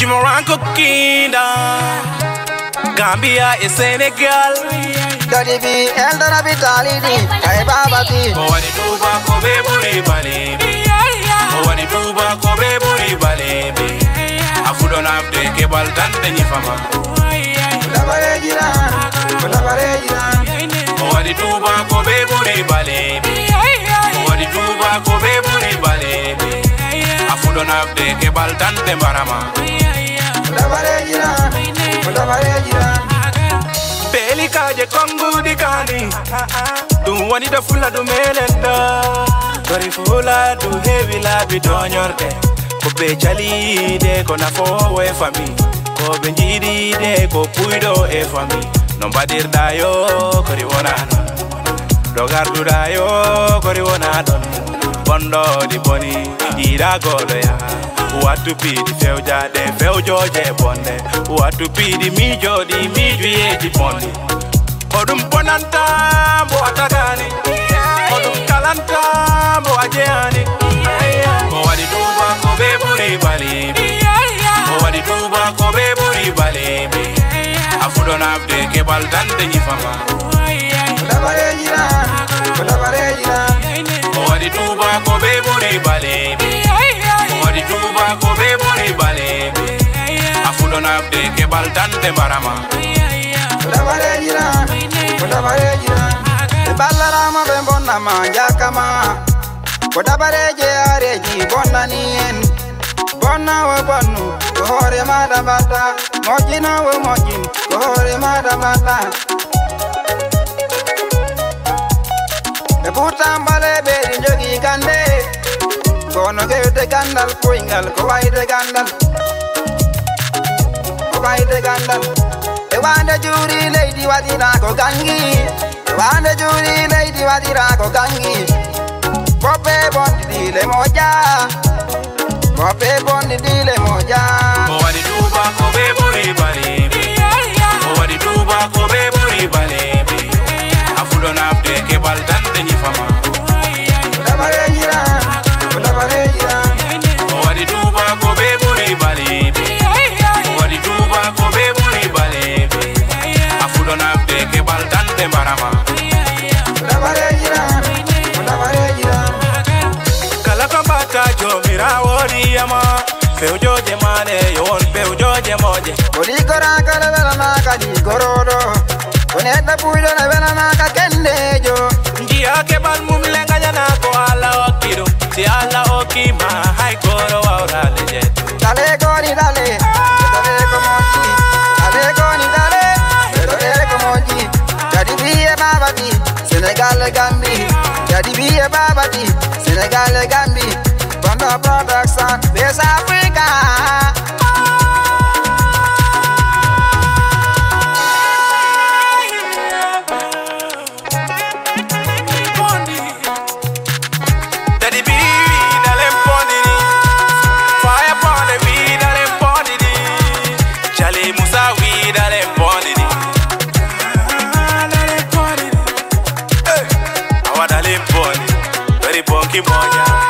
Jimoranco Kingdom, Gambia e Senegal. Daddy B, Eldora Vitality, Hey Babati. Owani tuba kobe buri balebe. Owani tuba kobe buri balebe. Afudon abde kebal tante ni fama. Kulabare jiran. Owani tuba kobe buri balebe. Owani tuba kobe buri balebe. Afudon abde kebal tante marama. Kulabare jiran. Peli kaje kongu di kani. Du wani da fula du melenda. Dori fula du heavy la bi donyorde. Ko be chali de ko na fo we fami. Ko be njidi de ko puido e fami. Nombadir dayo ko ri wona don. Dogar du dayo ko ri wona don. Bondo di boni ira godo ya. What to be the feuja de feujo je bonde. What to be the mijo di mijo di bonde. Odum bonanta bo atagani. Odum kalanta bo ajeani. Owadi tuba kobe buri balebe. Owadi tuba kobe buri balebe. Afudon abde kebal tante ni fama. Kulabare jiran. Owadi tuba kobe buri balebe. Owadi tuba kobe buri balebe. Afudon abde kebal tante marama. Kulabare jiran. Balarama bembona manjakama. Kodabare je areji bonna nien. Bonna we bonu kohore madabata. Mojina we mojin kohore madabata. Butambale beri jogi gande. Kono gete gandal poingal ko waide gandal. Wanda juri lady wadira ko gangi. Wanda juri lady wadira ko gangi. Pope bondi dile moja. Owadi tuba kobe buri balebe. Owadi tuba kobe buri balebe. Afudon abde kebal tante ni fama. Kulabare jiran. Owadi tuba kobe buri balebe. Owadi tuba kobe buri balebe. Afudon abde kebal tante marama. Kulabare jiran. Kalakambata jo mirawori yama. Feujo je mane yon feujo je moje. Bodi koraka la vela na kadi korodo. Koneta pujo na vela na kakendejo. Ndia kebal mumlenga jana ko ala okido. Si ala okima hai koro aura lejet. Dale koni dale. Dale komoji. Jadi biye babati. Senegal Gambi. Jadi biye babati. Senegal Gambi. Bondo production. West Africa. Very bonky boy.